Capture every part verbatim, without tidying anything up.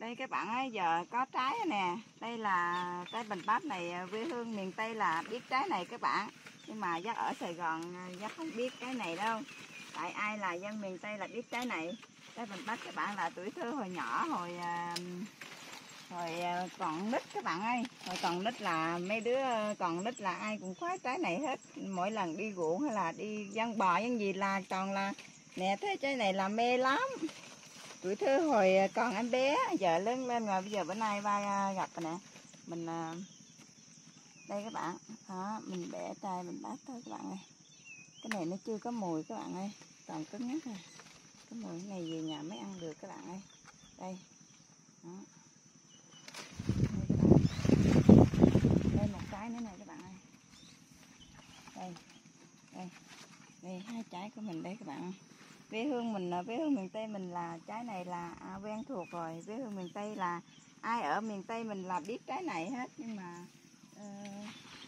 Đây các bạn ơi, giờ có trái nè. Đây là trái bình bát này, quê hương miền Tây là biết trái này các bạn. Nhưng mà Giác ở Sài Gòn Giác không biết cái này đâu. Tại ai là dân miền Tây là biết trái này. Trái bình bát các bạn là tuổi thơ hồi nhỏ, hồi hồi còn nít các bạn ơi. Hồi còn nít là mấy đứa còn nít là ai cũng khoái trái này hết. Mỗi lần đi ruộng hay là đi dân bò dân gì là toàn là nè, thế trái này là mê lắm. Tuổi thơ hồi còn em bé, giờ lớn lên rồi, bây giờ bữa nay ba gặp rồi nè. Mình đây các bạn, đó, mình bẻ chai mình bát thôi các bạn ơi. Cái này nó chưa có mùi các bạn ơi, còn cứng nhắc rồi. Cái mùi này về nhà mới ăn được các bạn ơi. Đây, đó. Đây các bạn. Đây một cái nữa này các bạn ơi. Đây, đây, đây hai trái của mình đây các bạn ơi. Quê hương mình, quê hương miền Tây mình là trái này là à, quen thuộc rồi. Quê hương miền Tây là ai ở miền Tây mình là biết trái này hết. Nhưng mà uh...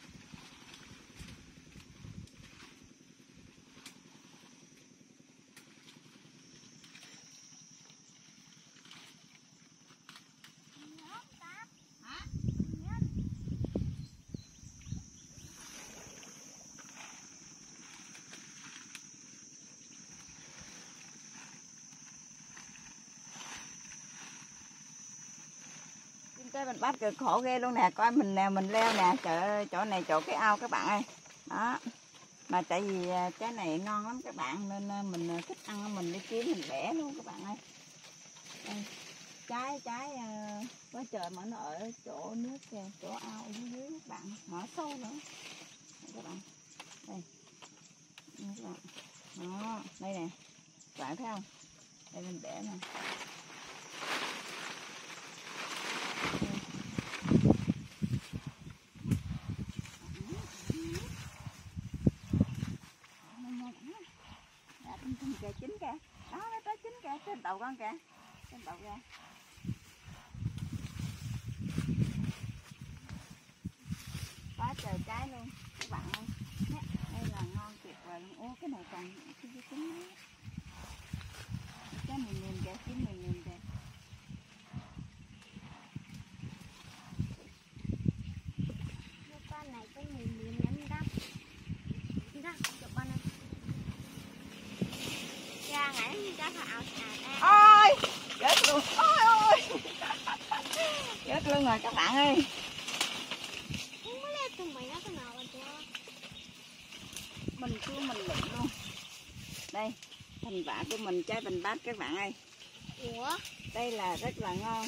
cái mình bắt cực khổ ghê luôn nè, coi mình nè, mình leo nè, trời ơi, chỗ này chỗ cái ao các bạn ơi. Đó. Mà tại vì trái này ngon lắm các bạn nên mình thích ăn, mình đi kiếm mình bẻ luôn các bạn ơi. Đây. Trái trái uh, quá trời mà nó ở chỗ nước kìa, chỗ ao ở dưới dưới các bạn, ngõ sâu nữa. Đây các bạn. Đây. Đây các bạn. Đó, đây nè. Các bạn thấy không? Đây mình bẻ nè. Kìa, chín kìa, đó nó tới chín kìa, trên đầu con kìa, trên đầu kìa. Quá trời trái luôn các bạn ơi. Đây là ngon tuyệt vời luôn. Ô cái này còn cái gì chín đó. Trái mềm mềm kìa, chín mềm mềm kìa. Con này có mềm mềm lắm đó. Đó, chụp con ơi. Ra ngãn ra thảo xà. Ôi, chết luôn. Ôi ôi. Chết luôn rồi các bạn ơi. Mình chưa mình lụm luôn. Đây, thành quả của mình trái bình bát các bạn ơi. Ủa? Đây là rất là ngon.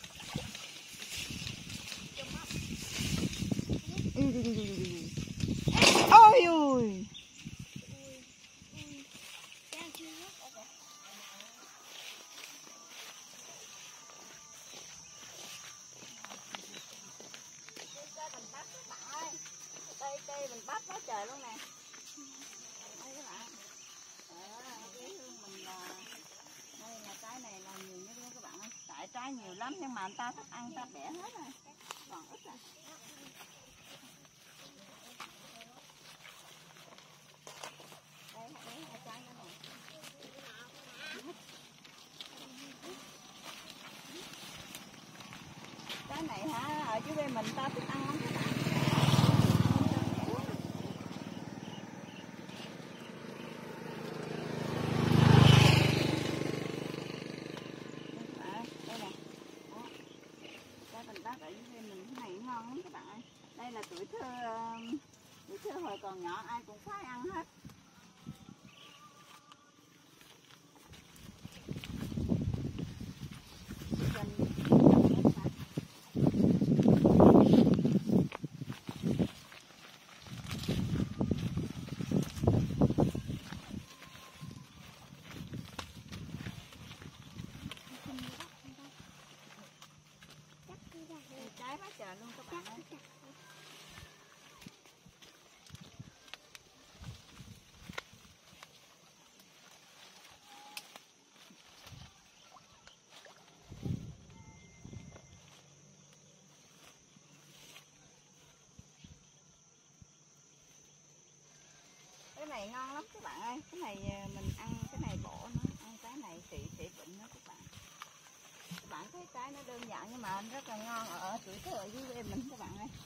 Ôi ôi. Đây cây mình bắt quá trời luôn nè. Đây các bạn. Ở quê hương mình là đây là trái này là nhiều nhất luôn các bạn ơi. Tại trái nhiều lắm nhưng mà người ta thích ăn, người ta bẻ hết rồi. Còn ít rồi. Đây, đây hai trái nữa nè. Trái này hả, ở dưới quê mình ta thích ăn lắm các bạn. Ở dưới mình cái này ngon lắm các bạn ơi. Đây là tuổi thơ tuổi thơ hồi còn nhỏ ai cũng khoái ăn hết. Trái quá trời luôn các bạn ơi. Cái này ngon lắm các bạn ơi. Cái này mình ăn cái này bổ nó, ăn cái này trị trị bệnh đó các bạn. Các bạn thấy trái nó đơn bạn, nhưng mà rất là ngon ở tuổi thơ ở dưới quê mình các bạn ơi.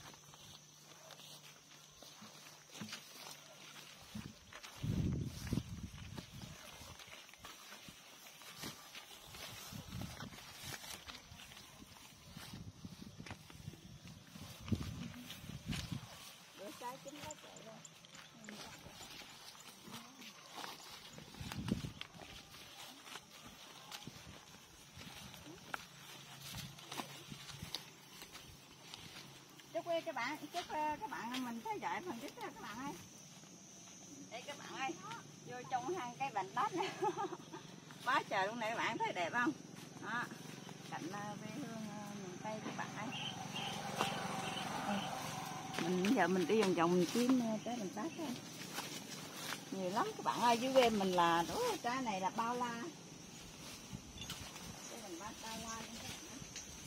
Bữa trái chín quá trời luôn. Chúc các bạn, chúc các bạn mình theo dõi phần tiếp theo các bạn ơi. Đây các bạn ơi, vô trong hang cây bánh bát này. Quá trời luôn này các bạn, thấy đẹp không? Đó, cảnh quê hương miền Tây các bạn ơi. Mình giờ mình đi vòng vòng mình kiếm trái bánh bát thôi. Nhiều lắm các bạn ơi, dưới quê mình là đó, trái này là bao la. Trái bánh bát bao la luôn các bạn ơi.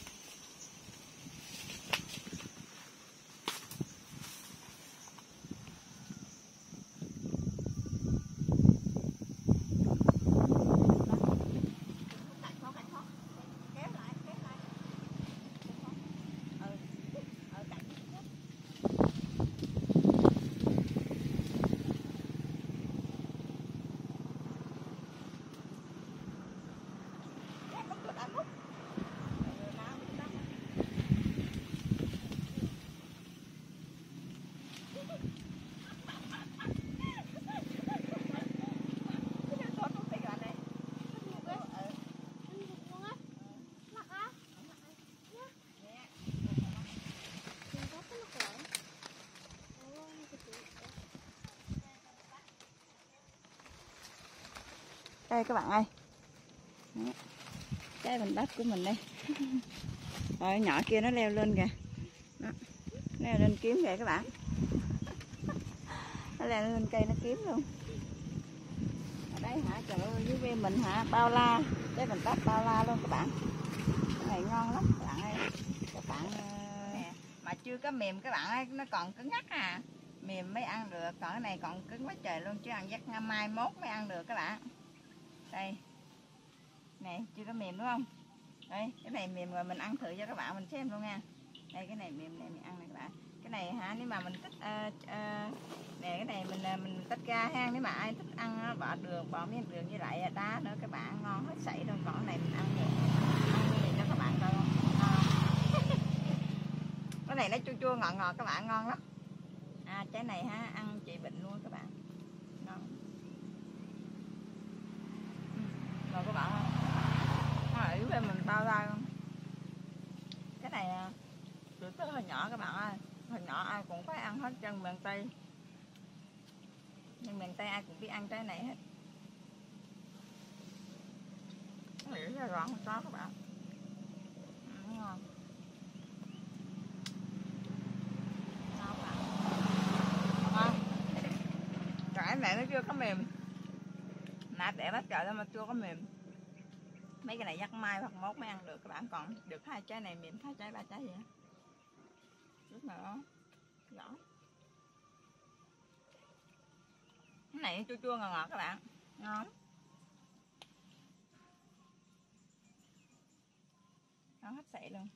Đây các bạn ơi, trái bánh bát của mình đây. Rồi nhỏ kia nó leo lên kìa. Đó. Leo lên kiếm kìa các bạn. Nó leo lên cây nó kiếm luôn. Ở đây hả, trời ơi, dưới quê mình hả, bao la, trái bánh bát bao la luôn các bạn. Cái này ngon lắm các bạn ơi. Các bạn nè, mà chưa có mềm các bạn ơi, nó còn cứng ngắc à. Mềm mới ăn được, còn cái này còn cứng quá trời luôn, chứ ăn chắc ngày mai mốt mới ăn được các bạn. Đây. Này, chưa có mềm đúng không? Đây, cái này mềm rồi mình ăn thử cho các bạn mình xem luôn nha. Đây cái này mềm này mình ăn này các bạn. Cái này hả, nếu mà mình thích uh, uh, nè cái này mình mình tách ra ha, nếu mà ai thích ăn bỏ đường, bỏ miếng đường với lại đá nữa các bạn, ngon hết sảy luôn. Còn cái này mình ăn được. Ăn thì cho các bạn coi không? Cái này nó chua chua ngọt ngọt các bạn, ngon lắm. À trái này ha, ăn trị bệnh luôn các bạn. Ngon. Rồi các bạn ơi. Ở dưới bên mình bao la luôn. Cái này tuổi thơ hồi nhỏ các bạn ơi, hồi nhỏ ai cũng phải ăn hết chân miền Tây. Nhưng miền Tây ai cũng biết ăn trái này hết. Nghĩ là gọn không có các bạn. Ừ, ngon. Ngon bạn. Ngon. Cái này nó chưa có mềm. Nãy để bắt trời lên mà chưa có mềm. Mấy cái này chắc mai hoặc mốt mới ăn được các bạn, còn được hai trái này mềm, hai trái ba trái vậy. Rất là đó. Rõ. Cái này chua chua ngọt ngọt các bạn. Ngon. Ngon hết sảy luôn.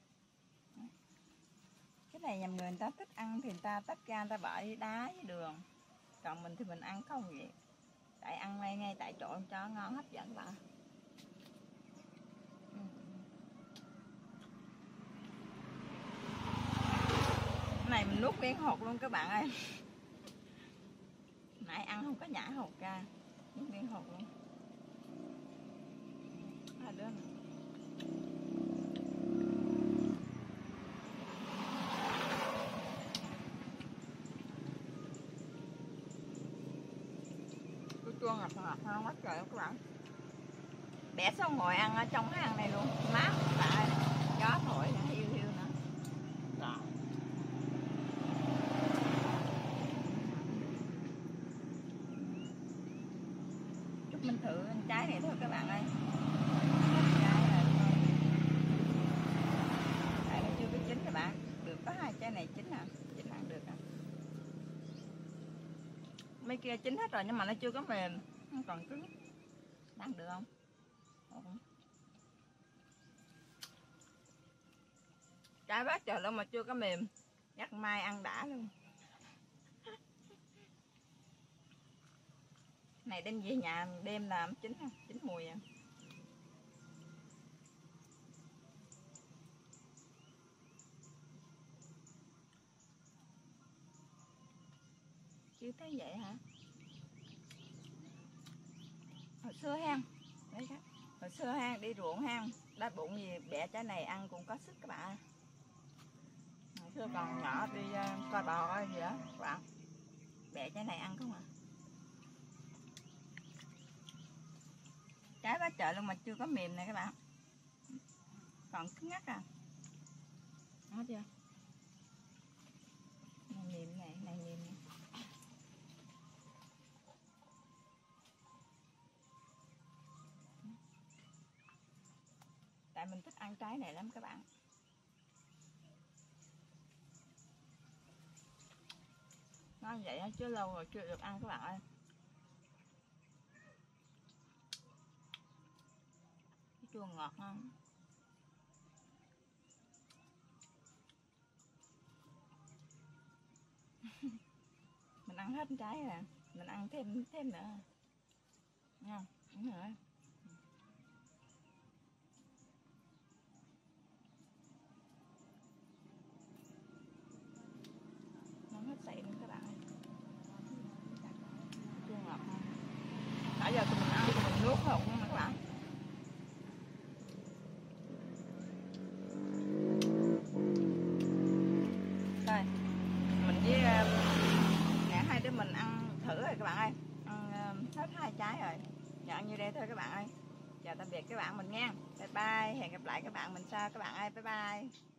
Cái này nhầm người, người ta thích ăn thì người ta tách ra, người ta bỏ đi đá với đường. Còn mình thì mình ăn không vậy. Tại ăn ngay ngay tại chỗ cho ngon hấp dẫn các bạn. Ừ. Cái này mình nuốt miếng hột luôn các bạn ơi. Nãy ăn không có nhả hột ra, nuốt miếng hột luôn. À, đứa này. Chua ngọt ngọt ngon quá trời các bạn. Bẻ xong ngồi ăn ở trong cái ăn này luôn, mát các bạn ơi. Gió thổi nữa, hiu hiu nữa. Đó. Chút mình thử ăn trái này thôi các bạn ơi. Trái là tại nó chưa có chín các bạn. Được có hai trái này chín à, chín ăn được à. Mấy kia chín hết rồi nhưng mà nó chưa có mềm, nó còn cứng. Ăn được không? Trái quá trời luôn mà chưa có mềm. Chắc mai ăn đã luôn. Này đem về nhà đêm làm chín chín mùi à. Chứ thấy vậy hả? Hồi xưa ha. Đấy đó. Hồi xưa ha, đi ruộng ha, đói bụng gì bẻ trái này ăn cũng có sức các bạn. Hồi xưa còn nhỏ đi uh, coi bò gì đó các bạn. Bẻ trái này ăn không à. Trái quá trời luôn mà chưa có mềm này các bạn. Còn cứng ngắc à. Đó chưa? Này mềm này, này mềm này. Tại mình thích ăn trái này lắm các bạn. Nó vậy chứ lâu rồi chưa được ăn các bạn ơi. Chua ngọt không? Mình ăn hết trái rồi, mình ăn thêm thêm nữa nha, đúng rồi. Nó hết sậy luôn các bạn ơi. Chua ngọt không? Nãy giờ tụi mình ăn tụi mình nuốt không các bạn. Đây, mình với nè hai đứa mình ăn thử rồi các bạn ơi, ăn hết hai trái rồi, giờ ăn như đây thôi các bạn ơi. Chào tạm biệt các bạn mình nha, bye bye, hẹn gặp lại các bạn mình sau các bạn ơi, bye bye.